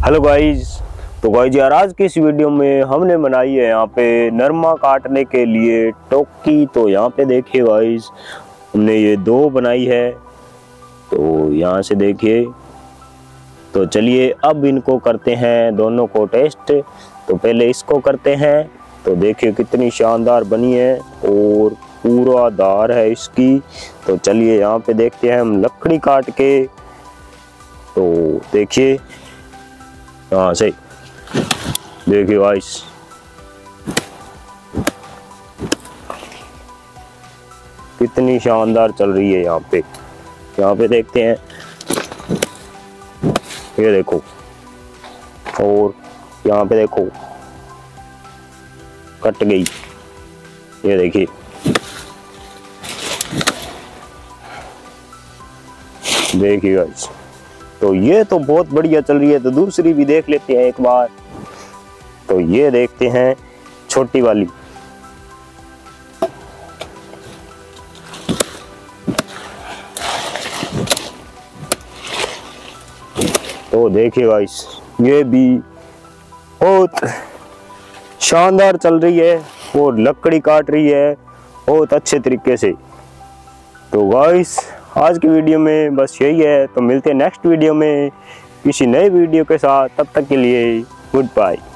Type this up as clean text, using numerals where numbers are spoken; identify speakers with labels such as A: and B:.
A: Hello guys. तो guys यार आज की इस वीडियो में हमने बनाई है यहाँ पे नरमा काटने के लिए टोकी। तो यहाँ पे देखिए गाइज हमने ये दो बनाई है। तो यहाँ से देखिए। तो चलिए अब इनको करते हैं दोनों को टेस्ट। तो पहले इसको करते हैं। तो देखिए कितनी शानदार बनी है और पूरा धार है इसकी। तो चलिए यहाँ पे देखते हैं हम लकड़ी काट के। तो देखिए हाँ सही देखिए गाइस कितनी शानदार चल रही है। यहाँ पे देखते हैं। ये देखो और यहाँ पे देखो कट गई। ये देखिए देखिए गाइस। तो ये तो बहुत बढ़िया चल रही है। तो दूसरी भी देख लेते हैं एक बार। तो ये देखते हैं छोटी वाली। तो देखिए गाइस ये भी बहुत शानदार चल रही है और लकड़ी काट रही है बहुत अच्छे तरीके से। तो गाइस आज की वीडियो में बस यही है। तो मिलते हैं नेक्स्ट वीडियो में किसी नए वीडियो के साथ। तब तक के लिए गुड बाय।